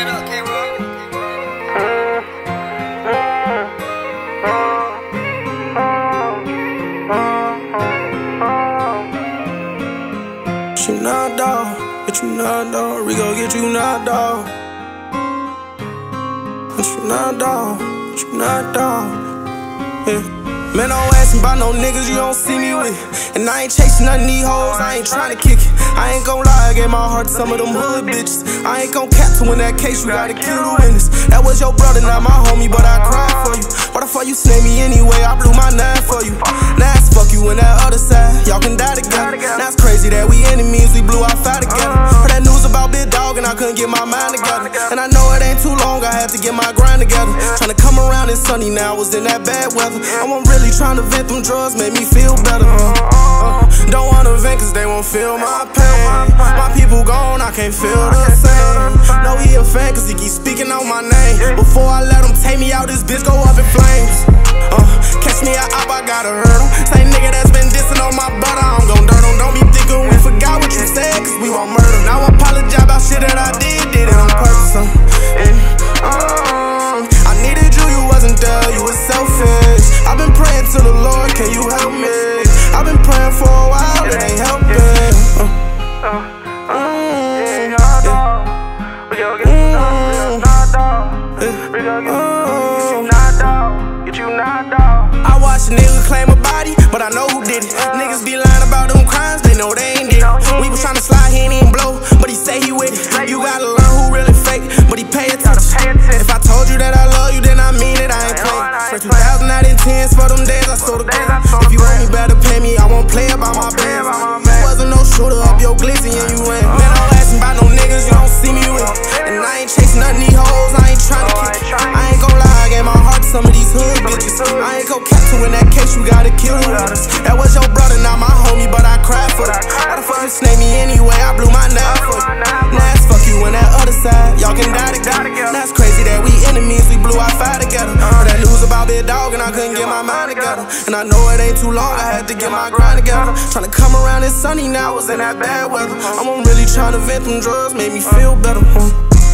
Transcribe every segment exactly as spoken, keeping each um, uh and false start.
Get you knocked off, get you knocked off, we gon' get you knocked off. Get you knocked off, get you knocked off, yeah. Man, don't ask me about no niggas you don't see me with. And I ain't chasing none of these hoes, I ain't tryna kick it. I ain't gon' lie, I gave my heart to some of them hood bitches. I ain't gon' cap to win that case, you gotta kill the witness. That was your brother, not my homie, but I cried for you. Why the fuck you snake me anyway? I blew my nine for you. Now it's fuck you in that other side, y'all can die together. Now it's crazy that we enemies, we blew our fight together. Heard that news about Big Dog and I couldn't get my mind together. And I know it ain't too long, I had to get my grind together. Tryna come around, it's sunny now, I was in that bad weather. I wasn't really trying to vent, them drugs made me feel better. uh, uh, Don't wanna vent cause they won't feel my pain. My people gone, I can't feel the same. Know he a fan cause he keep speaking on my name. Before I let him take me out, this bitch go up in flames. uh, Catch me a op, I gotta hurt him. Same nigga that's been dissing on my brother, I'm gon' dirt him. Don't be thinking we forgot what you said cause we won't murder. Now I apologize about shit that I did, did it on purpose. uh, and, uh, I needed you, you wasn't there, you was selfish. I've been praying to the Lord, can you help me? I've been praying for a while, it ain't helping. uh, uh, mm, yeah. We gon' get you knocked off. We gon' get you knocked off. Get you knocked off. I watch a nigga claim a body, but I know who did it. Niggas be lying about them crimes, they know they ain't did it. We was tryna slide, he ain't even blow, but he say he with it. You gotta learn who really fake, but he pay attention. If I told you that I love you, then I mean it, I ain't playing. For two thousand tens, for them days I sold a gun. If you want me, better pay me, I won't play about my bands. You wasn't no shooter, up your glizzy and you win. Man, don't ask me about no niggas you don't see me with. And I ain't chasing none of these hoes, I ain't tryna kick it. I ain't gon' lie, I gave my heart to some of these hood bitches. I ain't gon' cap to in that case, you gotta kill the witness. That was your brother, not my homie, but I cried for you. Why the fuck you snake me anyway? I blew my knife for you. Now it's fuck you in that other side, y'all can die together. Now it's crazy that we enemies, we blew our fight together. Heard that news about Big Dog and I couldn't get my mind together. And I know it ain't too long, I had to get my grind together. Tryna come around, it's sunny now, I was in that bad weather. I wasn't really tryna vent, them drugs made me feel better. uh.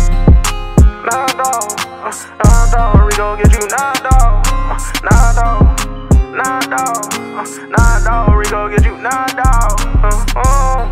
Knocked off, uh, knocked off, we gon' get you knocked off. uh, Knocked off, knocked off, uh, knocked off, we gon' get you knocked off. uh, uh.